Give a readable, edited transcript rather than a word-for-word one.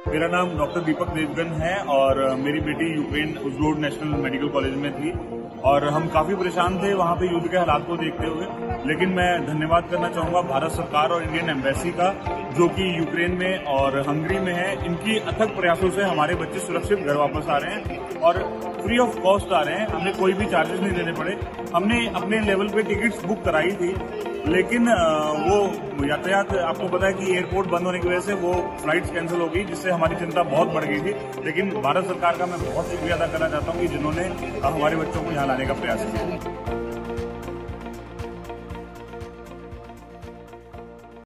मेरा नाम डॉक्टर दीपक देवगन है और मेरी बेटी Ukraine Uzhhorod national medical college में थी और हम काफी परेशान थे वहां पे युद्ध के हालात को देखते हुए। लेकिन मैं धन्यवाद करना चाहूंगा भारत सरकार और इंडियन एम्बेसी का, जो कि यूक्रेन में और हंगरी में है। इनकी अथक प्रयासों से हमारे बच्चे सुरक्षित घर वापस आ रहे हैं और फ्री ऑफ कॉस्ट आ रहे हैं। हमें कोई भी चार्जेस नहीं देने पड़े। हमने अपने लेवल पे टिकट्स बुक कराई थी, लेकिन वो यातायात, आपको पता है कि एयरपोर्ट बंद होने की वजह से वो फ्लाइट्स कैंसिल हो गई, जिससे हमारी चिंता बहुत बढ़ गई थी। लेकिन भारत सरकार का मैं बहुत शुक्रिया अदा करना चाहता हूँ कि जिन्होंने हमारे बच्चों को यहाँ लाने का प्रयास किया।